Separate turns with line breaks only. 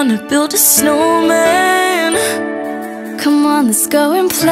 wanna build a snowman. Come on, let's go and play.